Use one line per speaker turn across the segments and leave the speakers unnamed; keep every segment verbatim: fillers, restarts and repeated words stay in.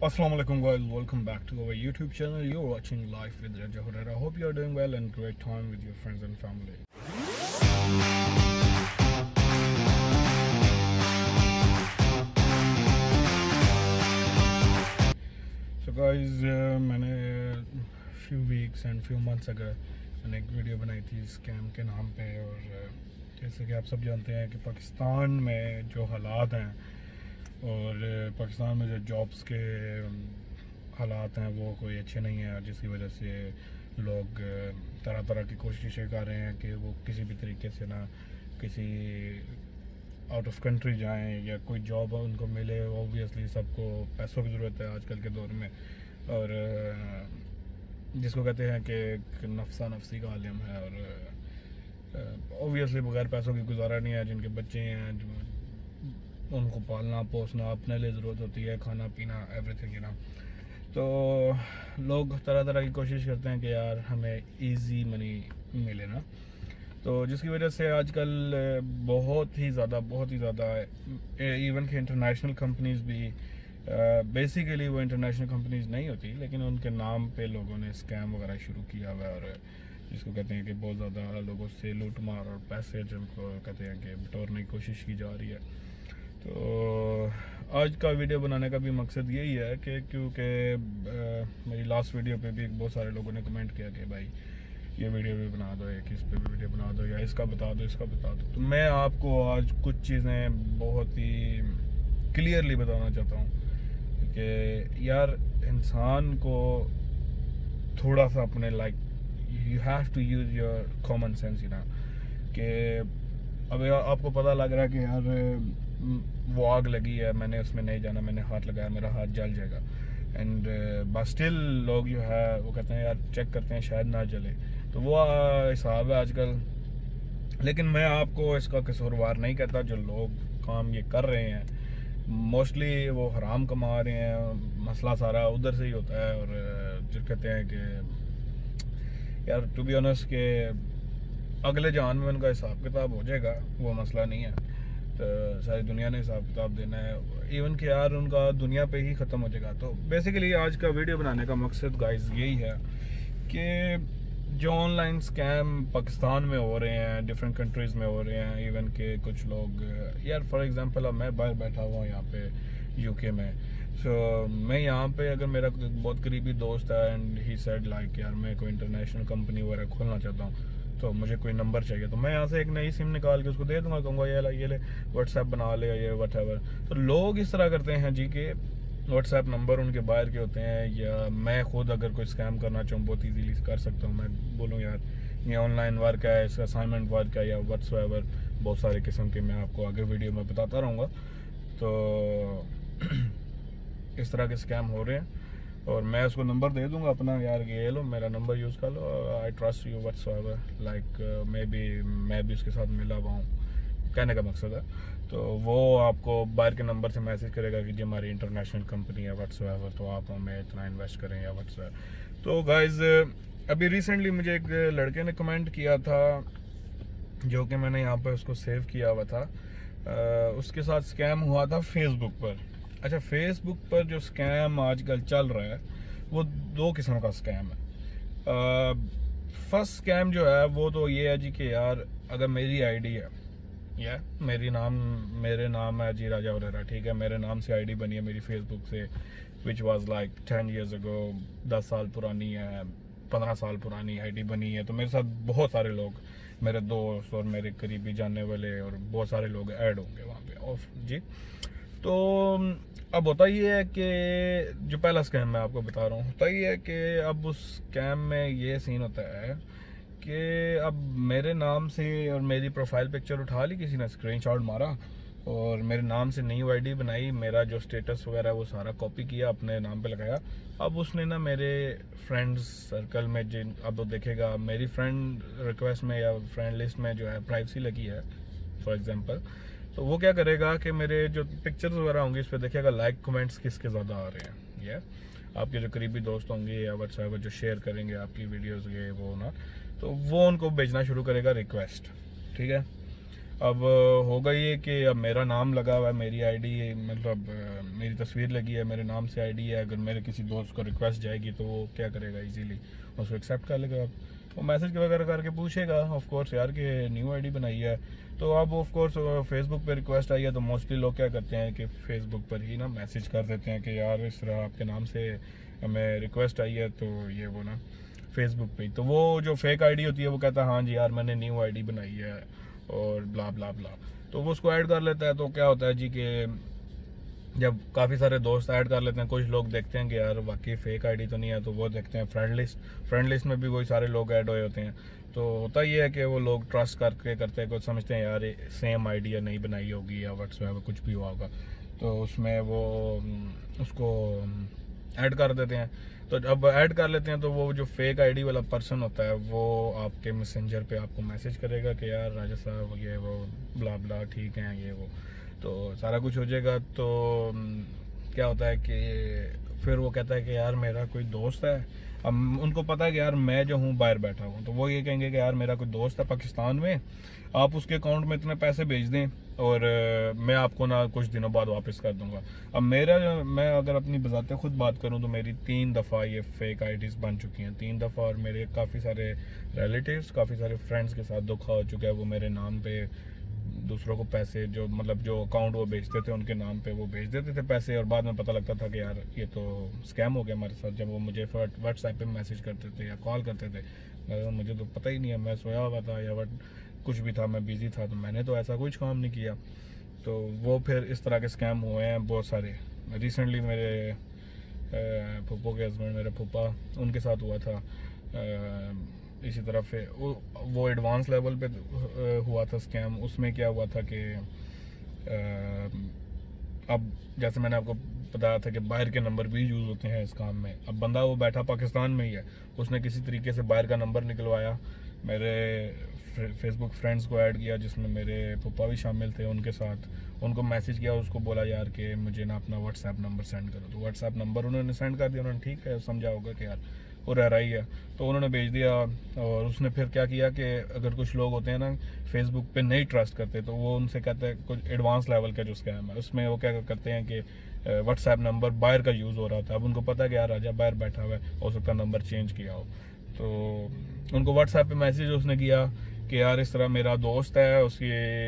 Assalamu alaikum guys, welcome back to our YouTube channel. You're watching Life with Raja Hurera. I hope you're doing well and great time with your friends and family. So guys, uh, मैंने few weeks and few months ago मैंने एक video बनाई थी scam के नाम पे। और जैसे कि आप सब जानते हैं कि पाकिस्तान में जो हालात हैं और पाकिस्तान में जो जॉब्स के हालात हैं वो कोई अच्छे नहीं हैं, जिसकी वजह से लोग तरह तरह की कोशिशें कर रहे हैं कि वो किसी भी तरीके से ना किसी आउट ऑफ कंट्री जाएं या कोई जॉब उनको मिले। ऑब्वियसली सबको पैसों की ज़रूरत है आजकल के दौर में, और जिसको कहते हैं कि नफ्सा नफसी का आलम है। और ऑब्वियसली बगैर पैसों की गुजारा नहीं है। जिनके बच्चे हैं जो उनको पालना पोसना अपने लिए ज़रूरत होती है, खाना पीना एवरीथिंग, यू नो। तो लोग तरह तरह की कोशिश करते हैं कि यार हमें इजी मनी मिले ना, तो जिसकी वजह से आजकल बहुत ही ज़्यादा बहुत ही ज़्यादा इवन कि इंटरनेशनल कंपनीज़ भी बेसिकली वो इंटरनेशनल कंपनीज़ नहीं होती, लेकिन उनके नाम पे लोगों ने स्कैम वगैरह शुरू किया हुआ है। और जिसको कहते हैं कि बहुत ज़्यादा लोगों से लूट मार और पैसे जिनको कहते हैं कि बटोरने की कोशिश की जा रही है। तो आज का वीडियो बनाने का भी मकसद यही है कि क्योंकि मेरी लास्ट वीडियो पे भी बहुत सारे लोगों ने कमेंट किया कि भाई ये वीडियो भी बना दो, एक इस पे भी वीडियो बना दो, या इसका बता दो इसका बता दो। तो मैं आपको आज कुछ चीज़ें बहुत ही क्लियरली बताना चाहता हूँ कि यार इंसान को थोड़ा सा अपने like you have to use your common sense, you know. कि अब आपको पता लग रहा है कि यार वो आग लगी है, मैंने उसमें नहीं जाना, मैंने हाथ लगाया, मेरा हाथ जल जाएगा, एंड बट स्टिल लोग जो है वो कहते हैं यार चेक करते हैं शायद ना जले। तो वो हिसाब है आजकल। लेकिन मैं आपको इसका कसूरवार नहीं कहता। जो लोग काम ये कर रहे हैं मोस्टली वो हराम कमा रहे हैं, मसला सारा उधर से ही होता है। और जो कहते हैं कि यार टू बी ऑनेस्ट के अगले जान में उनका हिसाब किताब हो जाएगा, वो मसला नहीं है। तो सारी दुनिया ने हिसाब किताब देना है, इवन कि यार उनका दुनिया पे ही ख़त्म हो जाएगा। तो बेसिकली आज का वीडियो बनाने का मकसद गाइस यही है कि जो ऑनलाइन स्कैम पाकिस्तान में हो रहे हैं, डिफरेंट कंट्रीज़ में हो रहे हैं, इवन के कुछ लोग यार फॉर एग्जांपल अब मैं बाहर बैठा हुआ हूँ यहाँ पे यूके में। सो so, मैं यहाँ पे अगर मेरा बहुत करीबी दोस्त है एंड ही सेड लाइक यार मैं कोई इंटरनेशनल कंपनी वगैरह खोलना चाहता हूँ, तो मुझे कोई नंबर चाहिए, तो मैं यहाँ से एक नई सिम निकाल के उसको दे दूंगा, कहूँगा ये ले ये ले व्हाट्सएप बना ले ये वट एवर। तो लोग इस तरह करते हैं जी कि व्हाट्सएप नंबर उनके बाहर के होते हैं, या मैं खुद अगर कोई स्कैम करना चाहूँ बहुत ईजीली कर सकता हूँ। मैं बोलूँ यार ये ऑनलाइन वर्क है, इसका असाइनमेंट वर्क है या व्हाट्स एवर, बहुत सारे किस्म के मैं आपको आगे वीडियो में बताता रहूँगा। तो इस तरह के स्कैम हो रहे हैं और मैं उसको नंबर दे दूंगा अपना, यार ये लो मेरा नंबर यूज़ कर लो, I trust you whatsoever, like maybe मैं भी उसके साथ मिला हुआ हूँ, कहने का मकसद है। तो वो आपको बाहर के नंबर से मैसेज करेगा कि जी हमारी इंटरनेशनल कंपनी है व्हाट्स एवर, तो आप हमें इतना इन्वेस्ट करें या व्हाट्स एवर। तो गाइज अभी रिसेंटली मुझे एक लड़के ने कमेंट किया था जो कि मैंने यहाँ पर उसको सेव किया हुआ था। आ, उसके साथ स्कैम हुआ था फेसबुक पर। अच्छा, फेसबुक पर जो स्कैम आजकल चल रहा है वो दो किस्म का स्कैम है। फर्स्ट स्कैम जो है वो तो ये है जी कि यार अगर मेरी आईडी है या मेरी नाम मेरे नाम है जी राजा हुरैरा, ठीक है, मेरे नाम से आईडी बनी है मेरी फेसबुक से, which was like ten years ago, दस साल पुरानी है, पंद्रह साल पुरानी आईडी बनी है। तो मेरे साथ बहुत सारे लोग, मेरे दोस्त और मेरे करीबी जानने वाले और बहुत सारे लोग ऐड होंगे वहाँ पे ऑफ जी। तो अब होता ये है कि जो पहला स्कैम मैं आपको बता रहा हूँ, होता ये है कि अब उस स्कैम में ये सीन होता है कि अब मेरे नाम से और मेरी प्रोफाइल पिक्चर उठा ली किसी ने, स्क्रीनशॉट मारा और मेरे नाम से नई आईडी बनाई, मेरा जो स्टेटस वगैरह वो सारा कॉपी किया अपने नाम पे लगाया। अब उसने ना मेरे फ्रेंड्स सर्कल में जिन अब वो देखेगा मेरी फ्रेंड रिक्वेस्ट में या फ्रेंड लिस्ट में जो है प्राइवेसी लगी है फॉर एग्जांपल, तो वो क्या करेगा कि मेरे जो पिक्चर्स वगैरह होंगे इस पर देखेगा लाइक कमेंट्स किसके ज़्यादा आ रहे हैं, ये आपके जो करीबी दोस्त होंगे या व्हाट्सएप जो शेयर करेंगे आपकी वीडियोस ये वो ना, तो वो उनको भेजना शुरू करेगा रिक्वेस्ट, ठीक है। अब होगा ये कि अब मेरा नाम लगा हुआ है, मेरी आईडी, मतलब मेरी तस्वीर लगी है, मेरे नाम से आईडी है। अगर मेरे किसी दोस्त को रिक्वेस्ट जाएगी तो वो क्या करेगा, इजीली उसको एक्सेप्ट कर लेगा। वो मैसेज वगैरह करके पूछेगा ऑफ कोर्स यार कि न्यू आईडी बनाई है। तो अब ऑफ कोर्स फेसबुक पे रिक्वेस्ट आई है तो मोस्टली लोग क्या करते हैं कि फेसबुक पर ही ना मैसेज कर देते हैं कि यार इस तरह आपके नाम से हमें रिक्वेस्ट आई है, तो ये वो ना फेसबुक पे। तो वो जो फेक आईडी होती है वो कहता है हाँ जी यार मैंने न्यू आईडी बनाई है और ब्ला ब्ला ब्ला, तो वो उसको ऐड कर लेता है। तो क्या होता है जी कि जब काफ़ी सारे दोस्त ऐड कर लेते हैं, कुछ लोग देखते हैं कि यार वाकई फेक आईडी तो नहीं है, तो वो देखते हैं फ्रेंड लिस्ट, फ्रेंड लिस्ट में भी वही सारे लोग ऐड हुए होते हैं। तो होता ये है कि वो लोग ट्रस्ट करके करते हैं, कुछ समझते हैं यार सेम आईडी या नहीं बनाई होगी या व्हाट्सएप कुछ भी हुआ होगा, तो उसमें वो उसको ऐड कर देते हैं। तो जब ऐड कर लेते हैं तो वो जो फेक आईडी वाला पर्सन होता है वो आपके मैसेंजर पे आपको मैसेज करेगा कि यार राजा साहब ये वो ब्ला ब्ला ठीक है ये वो, तो सारा कुछ हो जाएगा। तो क्या होता है कि फिर वो कहता है कि यार मेरा कोई दोस्त है, अब उनको पता है कि यार मैं जो हूँ बाहर बैठा हूँ, तो वो ये कहेंगे कि यार मेरा कोई दोस्त है पाकिस्तान में, आप उसके अकाउंट में इतने पैसे भेज दें और मैं आपको ना कुछ दिनों बाद वापस कर दूंगा। अब मेरा मैं अगर अपनी बजाते खुद बात करूं तो मेरी तीन दफ़ा ये फेक आईडीज़ बन चुकी हैं, तीन दफ़ा, और मेरे काफ़ी सारे रिलेटिव्स, काफ़ी सारे फ्रेंड्स के साथ धोखा हो चुका है। वो मेरे नाम पे दूसरों को पैसे, जो मतलब जो अकाउंट वो भेजते थे उनके नाम पे वो भेज देते थे पैसे, और बाद में पता लगता था कि यार ये तो स्कैम हो गया हमारे साथ। जब वो मुझे व्हाट्सएप पे मैसेज करते थे या कॉल करते थे, मुझे तो पता ही नहीं है, मैं सोया हुआ था या वट कुछ भी था, मैं बिजी था, तो मैंने तो ऐसा कुछ काम नहीं किया। तो वो फिर इस तरह के स्कैम हुए हैं बहुत सारे। रिसेंटली मेरे फूफो के हस्बैंड, मेरे फूफा, उनके साथ हुआ था इसी तरह। वो वो एडवांस लेवल पे हुआ था स्कैम। उसमें क्या हुआ था कि अब जैसे मैंने आपको बताया था कि बाहर के नंबर भी यूज़ होते हैं इस काम में। अब बंदा वो बैठा पाकिस्तान में ही है, उसने किसी तरीके से बाहर का नंबर निकलवाया, मेरे फेसबुक फ्रेंड्स को ऐड किया जिसमें मेरे पप्पा भी शामिल थे, उनके साथ उनको मैसेज किया, उसको बोला यार कि मुझे ना अपना व्हाट्सएप नंबर सेंड करो। तो व्हाट्सएप नंबर उन्होंने सेंड कर दिया, उन्होंने ठीक है समझा होगा कि यार वो रह रही है, तो उन्होंने भेज दिया। और उसने फिर क्या किया कि अगर कुछ लोग होते हैं ना फेसबुक पे नहीं ट्रस्ट करते, तो वो उनसे कहते हैं कुछ एडवांस लेवल का जो स्कैम है उसमें वो क्या करते हैं कि व्हाट्सएप नंबर बाहर का यूज़ हो रहा था। अब उनको पता है कि यार राजा बाहर बैठा हुआ है, हो सकता नंबर चेंज किया हो, तो उनको व्हाट्सएप पे मैसेज उसने किया कि यार इस तरह मेरा दोस्त है, उसकी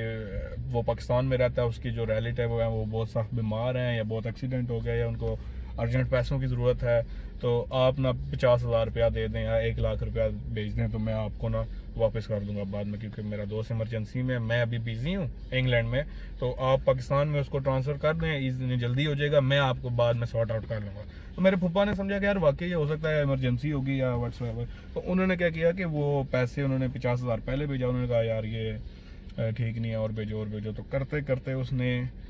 वो पाकिस्तान में रहता है, उसकी जो रिलेटिव है वो बहुत सख्त बीमार हैं या बहुत एक्सीडेंट हो गया या उनको अर्जेंट पैसों की ज़रूरत है, तो आप ना पचास हज़ार रुपया दे दें या एक लाख रुपया भेज दें तो मैं आपको ना वापस कर दूंगा बाद में, क्योंकि मेरा दोस्त इमरजेंसी में, मैं अभी बिजी हूँ इंग्लैंड में, तो आप पाकिस्तान में उसको ट्रांसफ़र कर दें, इतनी जल्दी हो जाएगा, मैं आपको बाद में सॉर्ट आउट कर लूँगा। तो मेरे फूफा ने समझा कि यार वाकई ये हो सकता है इमरजेंसी होगी या व्हाट्सएवर, तो उन्होंने क्या किया कि वो पैसे उन्होंने पचास हज़ार पहले भेजा, उन्होंने कहा यार ये ठीक नहीं है और भेजो और भेजो, तो करते करते उसने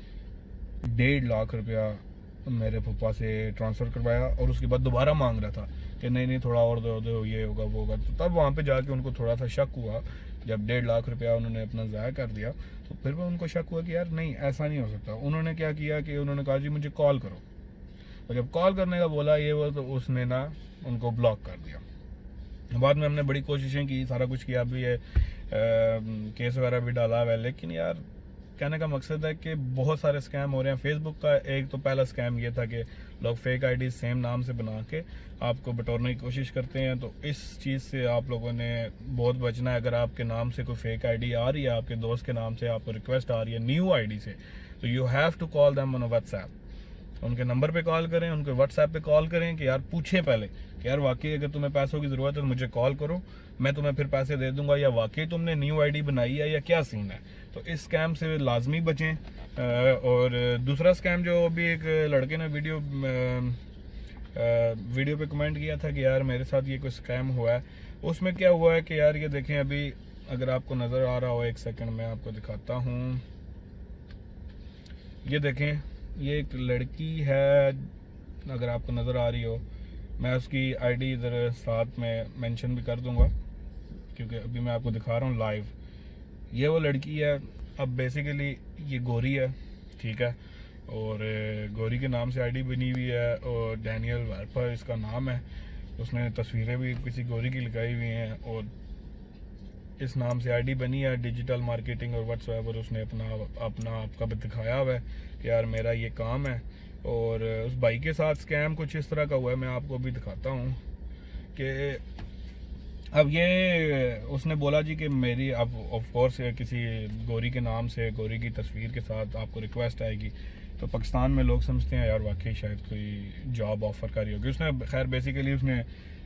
डेढ़ लाख रुपया मेरे पप्पा से ट्रांसफ़र करवाया, और उसके बाद दोबारा मांग रहा था कि नहीं नहीं थोड़ा और दो दो, ये होगा वो होगा। तो तब वहाँ पे जाके उनको थोड़ा सा शक हुआ, जब डेढ़ लाख रुपया उन्होंने अपना ज़ाया कर दिया, तो फिर वो उनको शक हुआ कि यार नहीं ऐसा नहीं हो सकता। उन्होंने क्या किया कि उन्होंने कहा जी मुझे कॉल करो, और जब कॉल करने का बोला ये वो, तो उसने ना उनको ब्लॉक कर दिया। बाद में हमने बड़ी कोशिशें की, सारा कुछ किया, अभी ये केस वगैरह भी डाला हुआ है, लेकिन यार कहने का मकसद है कि बहुत सारे स्कैम हो रहे हैं। फेसबुक का एक तो पहला स्कैम ये था कि लोग फेक आईडी सेम नाम से बना के आपको बटोरने की कोशिश करते हैं, तो इस चीज़ से आप लोगों ने बहुत बचना है। अगर आपके नाम से कोई फेक आईडी आ रही है, आपके दोस्त के नाम से आपको रिक्वेस्ट आ रही है न्यू आईडी से, तो you have to call them on WhatsApp. उनके नंबर पे कॉल करें, उनके व्हाट्सएप पे कॉल करें कि यार पूछें पहले कि यार वाकई अगर तुम्हें पैसों की ज़रूरत है तो मुझे कॉल करो, मैं तुम्हें फिर पैसे दे दूंगा, या वाकई तुमने न्यू आईडी बनाई है या क्या सीन है। तो इस स्कैम से लाजमी बचें। और दूसरा स्कैम जो अभी एक लड़के ने वीडियो वीडियो पे कमेंट किया था कि यार मेरे साथ ये कोई स्कैम हुआ है, उसमें क्या हुआ है कि यार ये देखें, अभी अगर आपको नज़र आ रहा हो, एक सेकंड में आपको दिखाता हूँ, ये देखें, ये एक लड़की है, अगर आपको नज़र आ रही हो, मैं उसकी आईडी इधर साथ में मेंशन भी कर दूंगा क्योंकि अभी मैं आपको दिखा रहा हूँ लाइव। ये वो लड़की है। अब बेसिकली ये गोरी है, ठीक है, और गोरी के नाम से आईडी बनी हुई है, और डैनियल वार्पर इसका नाम है। उसने तस्वीरें भी किसी गोरी की लगाई हुई हैं, और इस नाम से आईडी बनी है, डिजिटल मार्केटिंग और व्हाट्सएवर, उसने अपना अपना आपका दिखाया हुआ है कि यार मेरा ये काम है। और उस भाई के साथ स्कैम कुछ इस तरह का हुआ है, मैं आपको भी दिखाता हूँ कि अब ये उसने बोला जी कि मेरी अब ऑफ कोर्स किसी गोरी के नाम से, गोरी की तस्वीर के साथ आपको रिक्वेस्ट आएगी, तो पाकिस्तान में लोग समझते हैं यार वाकई शायद कोई जॉब ऑफ़र कर रही होगी। उसने खैर बेसिकली उसने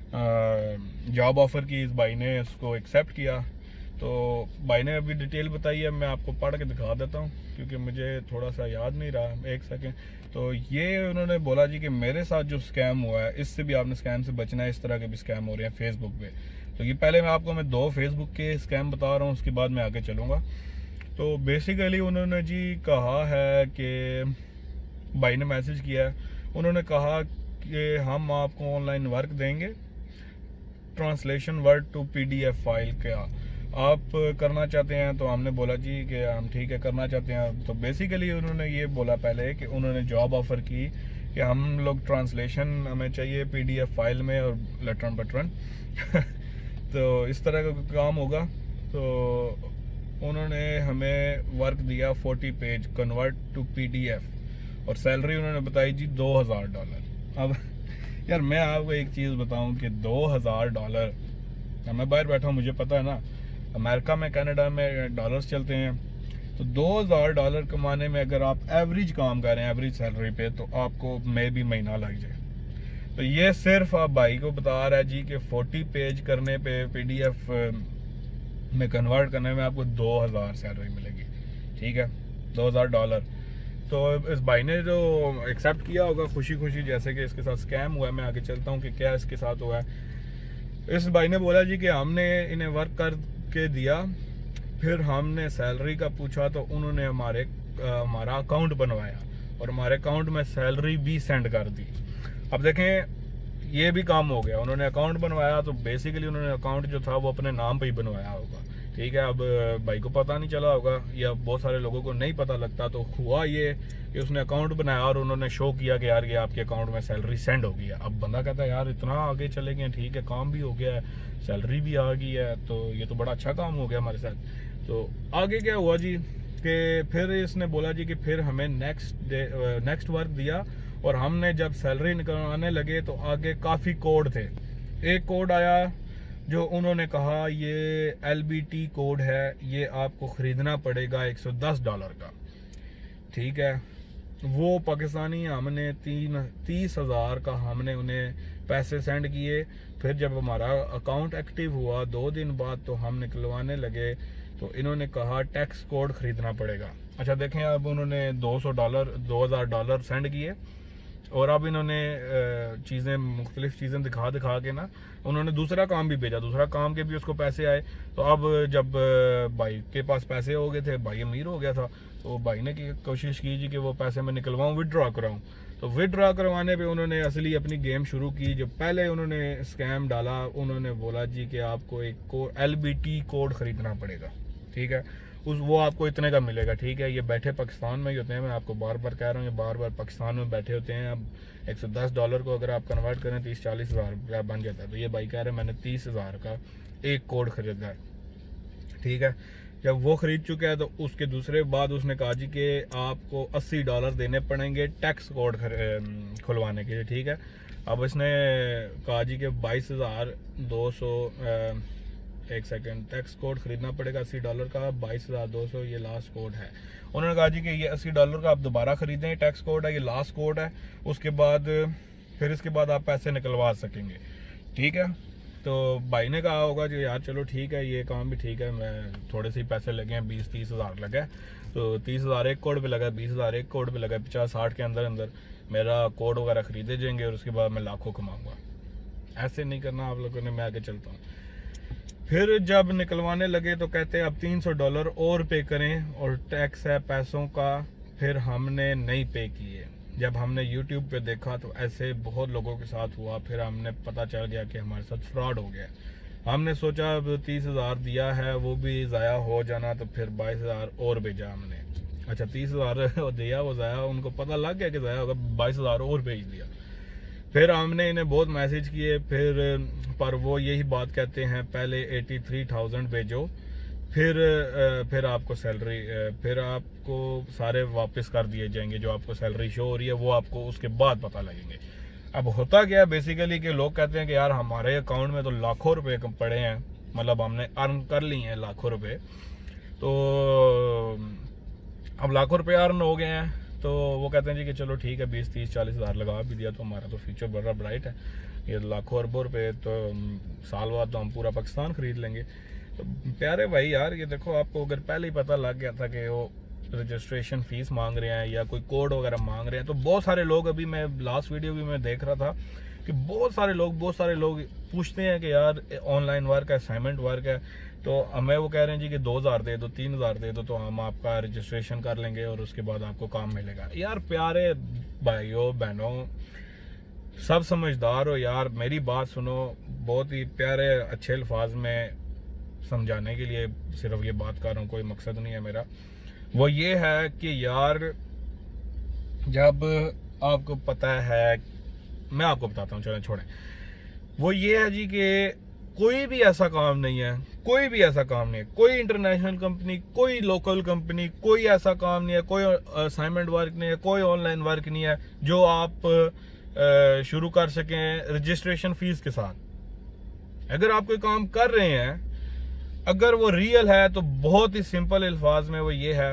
जॉब ऑफ़र की, इस भाई ने उसको एक्सेप्ट किया। तो भाई ने अभी डिटेल बताई है, मैं आपको पढ़ के दिखा देता हूँ क्योंकि मुझे थोड़ा सा याद नहीं रहा, एक सेकेंड। तो ये उन्होंने बोला जी कि मेरे साथ जो स्कैम हुआ है, इससे भी आपने स्कैम से बचना है, इस तरह के भी स्कैम हो रहे हैं फेसबुक पे। तो ये पहले मैं आपको मैं दो फेसबुक के स्कैम बता रहा हूँ, उसके बाद मैं आगे चलूँगा। तो बेसिकली उन्होंने जी कहा है कि भाई ने मैसेज किया है, उन्होंने कहा कि हम आपको ऑनलाइन वर्क देंगे, translation word to PDF file क्या आप करना चाहते हैं। तो हमने बोला जी कि हम ठीक है करना चाहते हैं। तो बेसिकली उन्होंने ये बोला पहले कि उन्होंने जॉब ऑफ़र की कि हम लोग ट्रांसलेशन हमें चाहिए पीडीएफ फाइल में और लटरन पटरन तो इस तरह का काम होगा। तो उन्होंने हमें वर्क दिया forty page convert to PDF और सैलरी उन्होंने बताई जी दो हज़ार डॉलर। अब यार मैं आपको एक चीज़ बताऊं कि दो हज़ार डॉलर, मैं बाहर बैठा हूँ, मुझे पता है ना अमेरिका में, कनाडा में डॉलर्स चलते हैं। तो दो हज़ार डॉलर कमाने में अगर आप एवरेज काम कर रहे हैं एवरेज सैलरी पे, तो आपको मे भी महीना लग जाए। तो ये सिर्फ आप भाई को बता रहा है जी कि फोर्टी पेज करने पे पीडीएफ में कन्वर्ट करने में आपको दो हज़ार सैलरी मिलेगी, ठीक है, दो हज़ार डॉलर। तो इस भाई ने जो एक्सेप्ट किया होगा खुशी खुशी, जैसे कि इसके साथ स्कैम हुआ है। मैं आगे चलता हूँ कि क्या इसके साथ हुआ है। इस भाई ने बोला जी कि हमने इन्हें वर्क करके दिया, फिर हमने सैलरी का पूछा तो उन्होंने हमारे हमारा अकाउंट बनवाया और हमारे अकाउंट में सैलरी भी सेंड कर दी। अब देखें ये भी काम हो गया, उन्होंने अकाउंट बनवाया। तो बेसिकली उन्होंने अकाउंट जो था वो अपने नाम पे ही बनवाया होगा, ठीक है। अब भाई को पता नहीं चला होगा या बहुत सारे लोगों को नहीं पता लगता। तो हुआ ये कि उसने अकाउंट बनाया और उन्होंने शो किया कि यार ये आपके अकाउंट में सैलरी सेंड हो गई है। अब बंदा कहता है यार इतना आगे चले गए, ठीक है, काम भी हो गया है, सैलरी भी आ गई है, तो ये तो बड़ा अच्छा काम हो गया हमारे साथ। तो आगे क्या हुआ जी कि फिर इसने बोला जी कि फिर हमें नेक्स्ट डे नेक्स्ट वर्क दिया और हमने जब सैलरी निकलवाने लगे तो आगे काफ़ी कोड थे। एक कोड आया जो उन्होंने कहा ये एल बी टी कोड है, ये आपको ख़रीदना पड़ेगा एक सौ दस डॉलर का, ठीक है। वो पाकिस्तानी हमने तीन तीस हज़ार का हमने उन्हें पैसे सेंड किए। फिर जब हमारा अकाउंट एक्टिव हुआ दो दिन बाद तो हम निकलवाने लगे तो इन्होंने कहा टैक्स कोड ख़रीदना पड़ेगा। अच्छा देखें, अब उन्होंने दो सौ डॉलर दो हज़ार डॉलर सेंड किए और अब इन्होंने चीज़ें मुख्तलिफ चीज़ें दिखा दिखा के ना उन्होंने दूसरा काम भी भेजा, दूसरा काम के भी उसको पैसे आए। तो अब जब भाई के पास पैसे हो गए थे, भाई अमीर हो गया था, तो भाई ने की कोशिश की जी कि वो पैसे मैं निकलवाऊँ, विदड्रॉ कराऊँ। तो विदड्रॉ करवाने पे उन्होंने असली अपनी गेम शुरू की। जब पहले उन्होंने स्कैम डाला, उन्होंने बोला जी कि आपको एक code L B T code ख़रीदना पड़ेगा, ठीक है, उस वो आपको इतने का मिलेगा, ठीक है। ये बैठे पाकिस्तान में ही होते हैं, मैं आपको बार बार कह रहा हूँ, ये बार बार पाकिस्तान में बैठे होते हैं। अब एक सौ दस डॉलर को अगर आप कन्वर्ट करें तीस चालीस हज़ार रुपया बन जाता है। तो ये भाई कह रहे हैं मैंने तीस हज़ार का एक कोड ख़रीदा है, ठीक है। जब वो ख़रीद चुका है तो उसके दूसरे बाद उसने कहा जी कि आपको अस्सी डॉलर देने पड़ेंगे टैक्स कोड खुलवाने के लिए, ठीक है। अब इसने कहा जी कि बाईस हज़ार दो सौ एक सेकंड टैक्स कोड खरीदना पड़ेगा अस्सी डॉलर का, बाईस हज़ार दो सौ ये लास्ट कोड है। उन्होंने कहा जी कि ये अस्सी डॉलर का आप दोबारा खरीदें, टैक्स कोड है, ये लास्ट कोड है, उसके बाद फिर इसके बाद आप पैसे निकलवा सकेंगे, ठीक है। तो भाई ने कहा होगा जी यार चलो ठीक है, ये काम भी ठीक है, मैं थोड़े से पैसे लगे हैं, बीस तीस हज़ार लगे, तो तीस हज़ार एक कोड पे लगा, बीस हज़ार एक कोड पे लगा, पचास साठ के अंदर अंदर मेरा कोड वगैरह खरीदे जाएंगे और उसके बाद मैं लाखों कमाऊँगा। ऐसे नहीं करना आप लोगों ने, मैं आगे चलता हूँ। फिर जब निकलवाने लगे तो कहते हैं अब तीन सौ डॉलर और पे करें और टैक्स है पैसों का। फिर हमने नहीं पे किए। जब हमने यूट्यूब पे देखा तो ऐसे बहुत लोगों के साथ हुआ, फिर हमने पता चल गया कि हमारे साथ फ्रॉड हो गया। हमने सोचा अब तीस हज़ार दिया है वो भी ज़ाया हो जाना, तो फिर बाईस हज़ार और भेजा हमने। अच्छा तीस हज़ार दिया वो ज़ाया, उनको पता लग गया कि ज़ाया होगा, बाईस हज़ार और भेज दिया। फिर हमने इन्हें बहुत मैसेज किए, फिर पर वो यही बात कहते हैं पहले एटी थ्री थाउजेंड भेजो, फिर फिर आपको सैलरी, फिर आपको सारे वापस कर दिए जाएंगे, जो आपको सैलरी शो हो रही है वो आपको उसके बाद पता लगेंगे। अब होता क्या है बेसिकली कि लोग कहते हैं कि यार हमारे अकाउंट में तो लाखों रुपए पड़े हैं, मतलब हमने अर्न कर ली हैं लाखों रुपए, तो अब लाखों रुपए अर्न हो गए हैं, तो वो कहते हैं जी कि चलो ठीक है बीस तीस चालीस हज़ार लगा भी दिया तो हमारा तो फ्यूचर बड़ा ब्राइट है, ये लाखों अरबों रुपए तो साल बाद तो हम पूरा पाकिस्तान खरीद लेंगे। तो प्यारे भाई यार ये देखो, आपको अगर पहले ही पता लग गया था कि वो रजिस्ट्रेशन फीस मांग रहे हैं या कोई कोड वगैरह मांग रहे हैं, तो बहुत सारे लोग, अभी मैं लास्ट वीडियो भी मैं देख रहा था कि बहुत सारे लोग बहुत सारे लोग पूछते हैं कि यार ऑनलाइन वर्क है, असाइनमेंट वर्क है, तो हमें वो कह रहे हैं जी कि दो हज़ार दे दो, तीन हज़ार दे दो, तो हम आपका रजिस्ट्रेशन कर लेंगे और उसके बाद आपको काम मिलेगा। यार प्यारे भाइयों बहनों, सब समझदार हो यार, मेरी बात सुनो, बहुत ही प्यारे अच्छे अल्फाज में समझाने के लिए सिर्फ ये बात कर रहा हूँ, कोई मकसद नहीं है मेरा। वो ये है कि यार जब आपको पता है, मैं आपको बताता हूँ, चलें छोड़ें, वो ये है जी कि कोई भी ऐसा काम नहीं है, कोई भी ऐसा काम नहीं है, कोई इंटरनेशनल कंपनी, कोई लोकल कंपनी, कोई ऐसा काम नहीं है, कोई असाइनमेंट वर्क नहीं है, कोई ऑनलाइन वर्क नहीं है जो आप शुरू कर सकें रजिस्ट्रेशन फीस के साथ। अगर आप कोई काम कर रहे हैं, अगर वो रियल है, तो बहुत ही सिंपल अल्फाज में वो ये है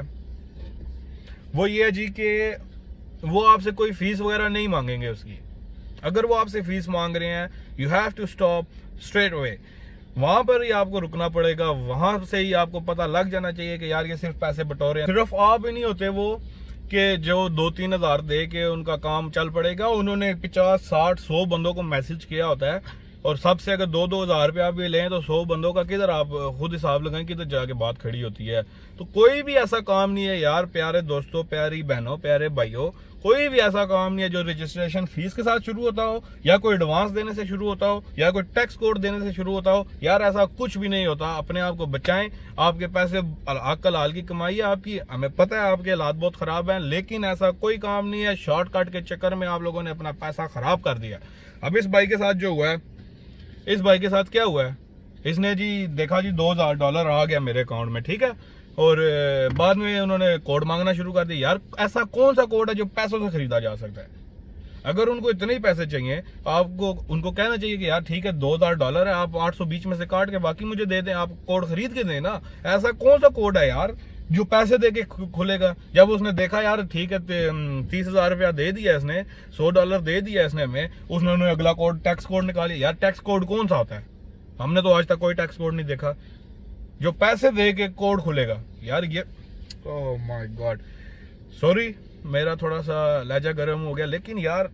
वो ये है जी कि वो आपसे कोई फीस वगैरह नहीं मांगेंगे उसकी। अगर वो आपसे फीस मांग रहे हैं, you have to stop straight away, वहां पर ही आपको रुकना पड़ेगा, वहां से ही आपको पता लग जाना चाहिए कि यार ये सिर्फ पैसे बटोरे हैं। सिर्फ आप ही नहीं होते वो कि जो दो तीन हजार दे के उनका काम चल पड़ेगा, उन्होंने पचास साठ सौ बंदों को मैसेज किया होता है, और सबसे अगर दो दो हजार रुपया भी लें तो सौ बंदों का किधर, आप खुद हिसाब लगाएं किधर जाके बात खड़ी होती है। तो कोई भी ऐसा काम नहीं है यार प्यारे दोस्तों, प्यारी बहनों, प्यारे भाइयों, कोई भी ऐसा काम नहीं है जो रजिस्ट्रेशन फीस के साथ शुरू होता हो, या कोई एडवांस देने से शुरू होता हो, या कोई टैक्स कोड देने से शुरू होता हो। यार ऐसा कुछ भी नहीं होता। अपने आप को बचाएं, आपके पैसे अक्ल हाल की कमाई है आपकी, हमें पता है आपके हालात बहुत खराब हैं, लेकिन ऐसा कोई काम नहीं है शॉर्टकट के चक्कर में आप लोगों ने अपना पैसा खराब कर दिया। अब इस भाई के साथ जो हुआ है, इस भाई के साथ क्या हुआ है, इसने जी देखा जी दो हजार डॉलर आ गया मेरे अकाउंट में, ठीक है, और बाद में उन्होंने कोड मांगना शुरू कर दिया। यार ऐसा कौन सा कोड है जो पैसों से खरीदा जा सकता है? अगर उनको इतने ही पैसे चाहिए, आपको उनको कहना चाहिए कि यार ठीक है दो हजार डॉलर है, आप आठ सौ बीच में से काट के बाकी मुझे दे दें, आप कोड खरीद के दें ना। ऐसा कौन सा कोड है यार जो पैसे दे के खुलेगा? जब उसने देखा यार ठीक है तीस हजार रुपया दे दिया इसने, सौ डॉलर दे दिया इसने हमें, उसने अगला कोड टैक्स कोड निकाली। यार टैक्स कोड कौन सा होता है? हमने तो आज तक कोई टैक्स कोड नहीं देखा जो पैसे दे के कोड खुलेगा। यार ये ओह माय गॉड, सॉरी मेरा थोड़ा सा लहजा गर्म हो गया, लेकिन यार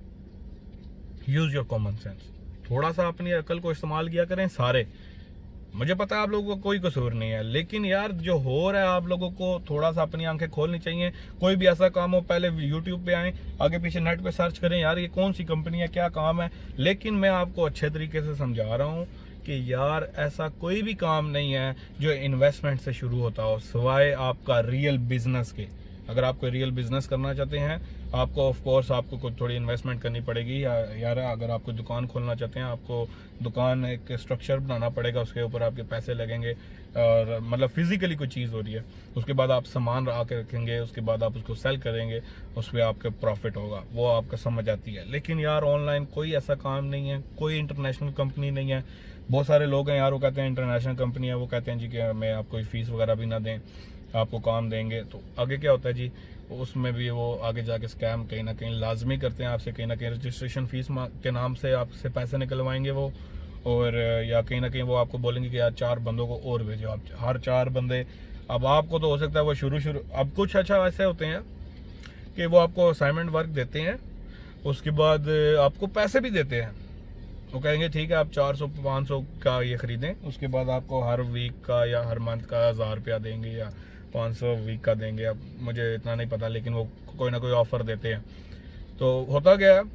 यूज योर कॉमन सेंस, थोड़ा सा अपनी अकल को इस्तेमाल किया करें सारे। मुझे पता है आप लोगों को कोई कसूर नहीं है, लेकिन यार जो हो रहा है आप लोगों को थोड़ा सा अपनी आंखें खोलनी चाहिए। कोई भी ऐसा काम हो, पहले यूट्यूब पे आए, आगे पीछे नेट पे सर्च करें यार ये कौन सी कंपनी है, क्या काम है। लेकिन मैं आपको अच्छे तरीके से समझा रहा हूँ कि यार ऐसा कोई भी काम नहीं है जो इन्वेस्टमेंट से शुरू होता हो, सिवाय आपका रियल बिजनेस के। अगर आप कोई रियल बिजनेस करना चाहते हैं, आपको ऑफ कोर्स आपको कुछ थोड़ी इन्वेस्टमेंट करनी पड़ेगी। या, यार अगर आप कोई दुकान खोलना चाहते हैं, आपको दुकान एक स्ट्रक्चर बनाना पड़ेगा, उसके ऊपर आपके पैसे लगेंगे, और मतलब फिजिकली कोई चीज़ हो रही है, उसके बाद आप सामान आके रखेंगे, उसके बाद आप उसको सेल करेंगे, उस पर आपका प्रॉफिट होगा, वो आपको समझ आती है। लेकिन यार ऑनलाइन कोई ऐसा काम नहीं है, कोई इंटरनेशनल कंपनी नहीं है। बहुत सारे लोग हैं यार वो कहते हैं इंटरनेशनल कंपनी है, वो कहते हैं जी कि हमें आप कोई फीस वगैरह भी ना दें, आपको काम देंगे। तो आगे क्या होता है जी, उसमें भी वो आगे जाके स्कैम कहीं ना कहीं लाजमी करते हैं आपसे, कहीं ना कहीं रजिस्ट्रेशन फीस के नाम से आपसे पैसे निकलवाएंगे वो, और या कहीं ना कहीं वो आपको बोलेंगे कि यार चार बंदों को और भेजो, आप हर चार बंदे। अब आपको तो हो सकता है वो शुरू शुरू अब कुछ अच्छा ऐसे होते हैं कि वो आपको असाइनमेंट वर्क देते हैं, उसके बाद आपको पैसे भी देते हैं। वो कहेंगे ठीक है आप चार सौ पाँच सौ का ये खरीदें, उसके बाद आपको हर वीक का या हर मंथ का हज़ार रुपया देंगे या पाँच सौ वीक का देंगे। अब मुझे इतना नहीं पता, लेकिन वो कोई ना कोई ऑफर देते हैं। तो होता क्या है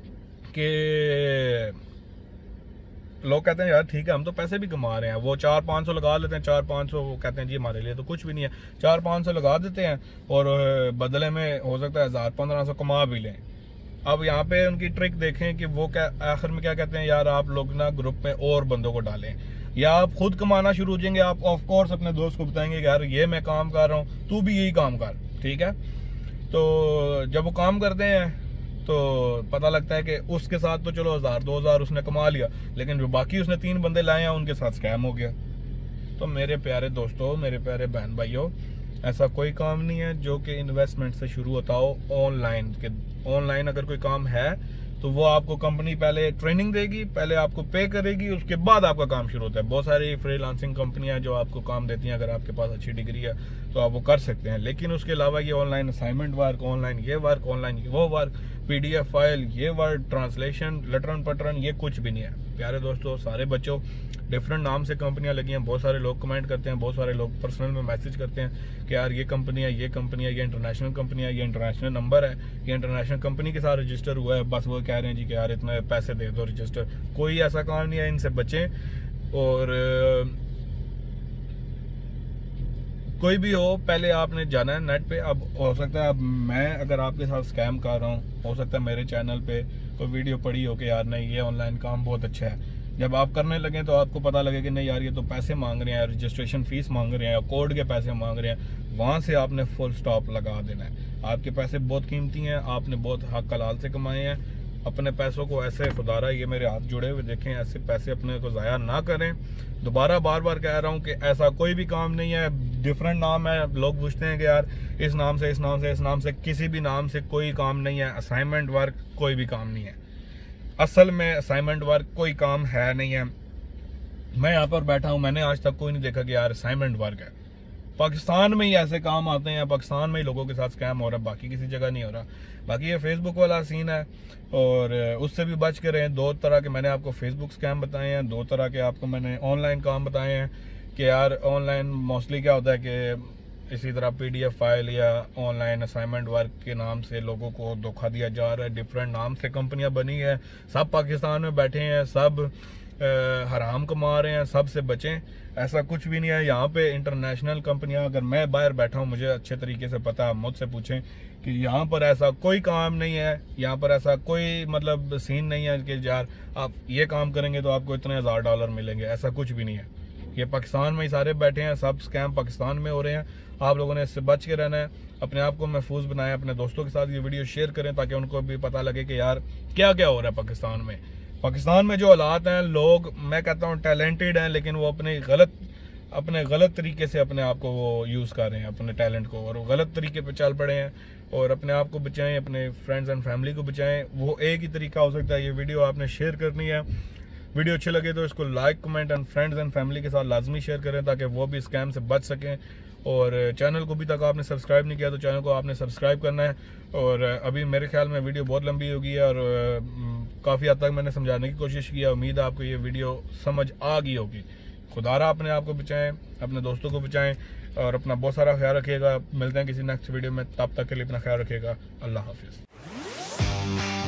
कि लोग कहते हैं यार ठीक है हम तो पैसे भी कमा रहे हैं, वो चार पाँच सौ लगा लेते हैं, चार पाँच सौ वो कहते हैं जी हमारे लिए तो कुछ भी नहीं है, चार पाँच सौ लगा देते हैं और बदले में हो सकता है हज़ार पंद्रह सौ कमा भी लें। अब यहाँ पे उनकी ट्रिक देखें कि वो क्या आखिर में क्या कहते हैं, यार आप लोग ना ग्रुप में और बंदों को डालें, या आप खुद कमाना शुरू हो जाएंगे। आप ऑफ कोर्स अपने दोस्त को बताएंगे कि यार ये मैं काम कर रहा हूँ, तू भी यही काम कर, ठीक है। तो जब वो काम करते हैं तो पता लगता है कि उसके साथ तो चलो हज़ार दो हज़ार उसने कमा लिया, लेकिन जो बाकी उसने तीन बंदे लाए हैं उनके साथ स्कैम हो गया। तो मेरे प्यारे दोस्तों, मेरे प्यारे बहन भाइयों, ऐसा कोई काम नहीं है जो कि इन्वेस्टमेंट से शुरू होता हो। ऑनलाइन के ऑनलाइन अगर कोई काम है तो वो आपको कंपनी पहले ट्रेनिंग देगी, पहले आपको पे करेगी, उसके बाद आपका काम शुरू होता है। बहुत सारी फ्रीलांसिंग कंपनियां जो आपको काम देती हैं, अगर आपके पास अच्छी डिग्री है तो आप वो कर सकते हैं। लेकिन उसके अलावा ये ऑनलाइन असाइनमेंट वर्क, ऑनलाइन ये वर्क, ऑनलाइन वो वर्क, पीडीएफ फाइल, ये वर्ड ट्रांसलेशन, लटरन पटरन, ये कुछ भी नहीं है। प्यारे दोस्तों, सारे बच्चों, डिफरेंट नाम से कंपनियां लगी हैं। बहुत सारे लोग कमेंट करते हैं, बहुत सारे लोग पर्सनल में मैसेज करते हैं कि यार ये कंपनी है, ये कंपनी है, ये इंटरनेशनल कंपनी है, ये इंटरनेशनल नंबर है, ये इंटरनेशनल कंपनी के साथ रजिस्टर हुआ है, बस वो कह रहे हैं जी कि यार इतने पैसे दे दो रजिस्टर। कोई ऐसा काम नहीं है, इनसे बचें। और कोई भी हो, पहले आपने जाना है नेट पे। अब हो सकता है अब मैं अगर आपके साथ स्कैम कर रहा हूँ, हो सकता है मेरे चैनल पे कोई वीडियो पड़ी हो कि यार नहीं ये ऑनलाइन काम बहुत अच्छा है। जब आप करने लगे तो आपको पता लगे कि नहीं यार ये तो पैसे मांग रहे हैं, रजिस्ट्रेशन फीस मांग रहे हैं, कोड के पैसे मांग रहे हैं, वहाँ से आपने फुल स्टॉप लगा देना है। आपके पैसे बहुत कीमती हैं, आपने बहुत हक हलाल से कमाए हैं। अपने पैसों को ऐसे खुदारा, ये मेरे हाथ जुड़े हुए देखें, ऐसे पैसे अपने को ज़ाया ना करें। दोबारा बार बार कह रहा हूँ कि ऐसा कोई भी काम नहीं है। डिफरेंट नाम है, लोग पूछते हैं कि यार इस नाम से, इस नाम से, इस नाम से, किसी भी नाम से कोई काम नहीं है। असाइनमेंट वर्क कोई भी काम नहीं है। असल में असाइनमेंट वर्क कोई काम है नहीं है। मैं यहाँ पर बैठा हूँ, मैंने आज तक कोई नहीं देखा कि यार असाइनमेंट वर्क है। पाकिस्तान में ही ऐसे काम आते हैं, पाकिस्तान में ही लोगों के साथ स्कैम हो रहा है, बाकी किसी जगह नहीं हो रहा। बाकी ये फेसबुक वाला सीन है और उससे भी बच के रहें। दो तरह के मैंने आपको फेसबुक स्कैम बताए हैं, दो तरह के आपको मैंने ऑनलाइन काम बताए हैं कि यार ऑनलाइन मोस्टली क्या होता है कि इसी तरह पीडीएफ फाइल या ऑनलाइन असाइनमेंट वर्क के नाम से लोगों को धोखा दिया जा रहा है। डिफरेंट नाम से कंपनियां बनी है, सब पाकिस्तान में बैठे हैं, सब हराम कमा रहे हैं, सब से बचें। ऐसा कुछ भी नहीं है। यहाँ पे इंटरनेशनल कंपनियां, अगर मैं बाहर बैठा हूँ, मुझे अच्छे तरीके से पता है, मुझसे पूछें कि यहाँ पर ऐसा कोई काम नहीं है, यहाँ पर ऐसा कोई मतलब सीन नहीं है कि यार आप ये काम करेंगे तो आपको इतने हज़ार डॉलर मिलेंगे। ऐसा कुछ भी नहीं है। ये पाकिस्तान में ही सारे बैठे हैं, सब स्कैम पाकिस्तान में हो रहे हैं। आप लोगों ने इससे बच के रहना है, अपने आप को महफूज बनाएं, अपने दोस्तों के साथ ये वीडियो शेयर करें ताकि उनको भी पता लगे कि यार क्या क्या हो रहा है पाकिस्तान में। पाकिस्तान में जो हालात हैं, लोग मैं कहता हूँ टैलेंटेड हैं, लेकिन वो अपने गलत अपने गलत तरीके से अपने आप को वो यूज़ कर रहे हैं, अपने टैलेंट को, और वो गलत तरीके पे चल पड़े हैं। और अपने आप को बचाएं, अपने फ्रेंड्स एंड फैमिली को बचाएं। वो एक ही तरीका हो सकता है, ये वीडियो आपने शेयर करनी है। वीडियो अच्छी लगे तो इसको like, comment and friends and family के साथ लाजमी शेयर करें ताकि वो भी स्कैम से बच सकें। और चैनल को भी तक आपने सब्सक्राइब नहीं किया तो चैनल को आपने सब्सक्राइब करना है। और अभी मेरे ख्याल में वीडियो बहुत लंबी होगी और काफ़ी हद तक मैंने समझाने की कोशिश की है। उम्मीद है आपको ये वीडियो समझ आ गई होगी। खुदारा अपने आप को बचाएं, अपने दोस्तों को बचाएं और अपना बहुत सारा ख्याल रखिएगा। मिलते हैं किसी नेक्स्ट वीडियो में, तब तक के लिए अपना ख्याल रखिएगा। अल्लाह हाफिज़।